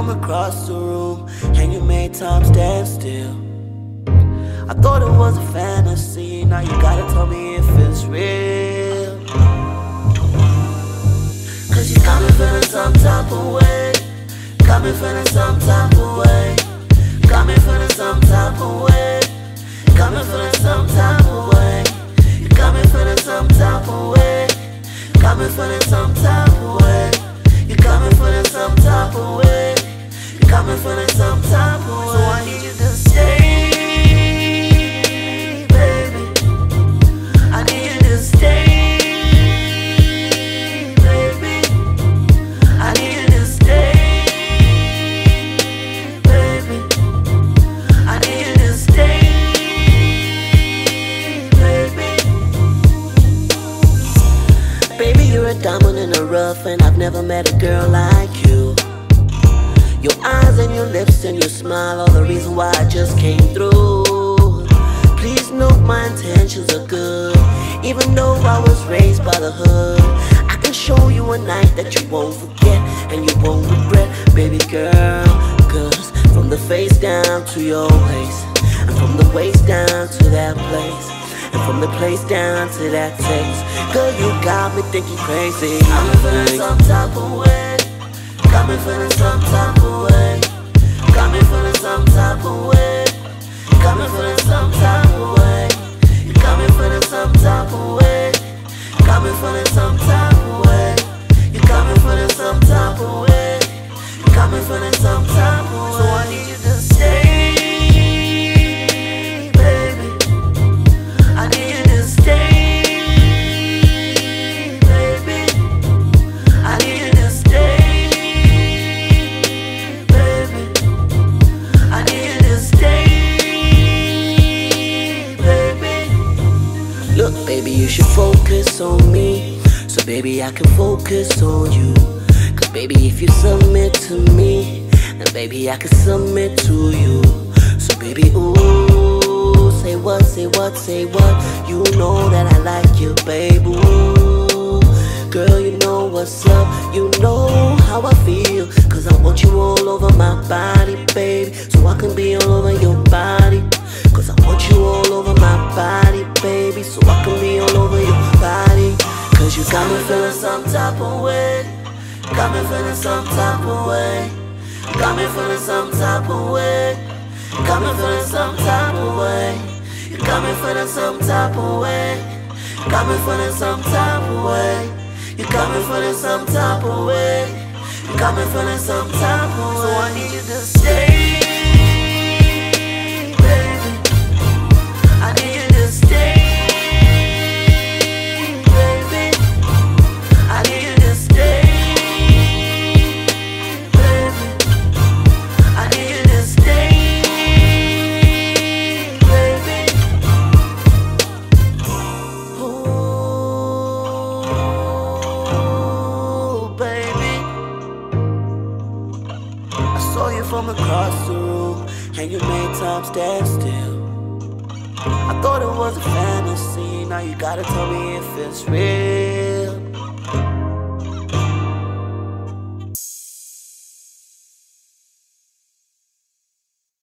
from across the room, and you made time stand still. I thought it was a fantasy, now you gotta tell me if it's real. Cause you got me feeling some type of way, got me feeling some type of way, got me feeling some type of way, got me feeling some type of way. You got me feeling some type of way, got me feeling some type of way. You got me feeling some type of way, you got me feeling some type of way. So I need you to stay, baby. I need you to stay, baby. I need you to stay, baby. I need you to stay, baby. Baby, you're a diamond in the rough, and I've never met a girl like you. Your eyes and your lips and your smile are the reason why I just came through. Please note my intentions are good, even though I was raised by the hood. I can show you a night that you won't forget and you won't regret, baby girl. Cause from the face down to your waist, and from the waist down to that place, and from the place down to that taste, girl, you got me thinking crazy. I'm feeling some type of way, got me feeling some type of way, got me feeling some type of way, got me feeling some type of way. You got me feeling some type of way, got me feeling some type of way. You got me feeling some type of way, you got me feeling some type of way. So I need you to stay, baby. I need you to stay, baby. I need you to stay, baby. I need you to stay, baby. Look, baby, you should focus on me, so baby I can focus on you. Cause baby, if you submit to me, then baby I can submit to you. So baby, ooh, say what, say what, say what. You know that I like you, baby. Ooh, girl, you know what's up, you know how I feel. Cause I want you all over my body, baby, so I can be all over your body. Cause I want you all over my body, baby, so I can be all over your body. Cause you got me feeling some type of way, got me feeling some type of way, got me feeling some type of way, got me feeling some type of way. You got me feeling some type of way, got me feeling some type of way. You got me feeling some type of way, you got me feeling some type of way. So I need you to stay, baby. I need you to stay, baby. I need you to stay, baby. I need you to stay, baby. Ooh, baby. I saw you from across the room, and you made time stand still. I thought it was a fantasy, now you gotta tell me if it's real.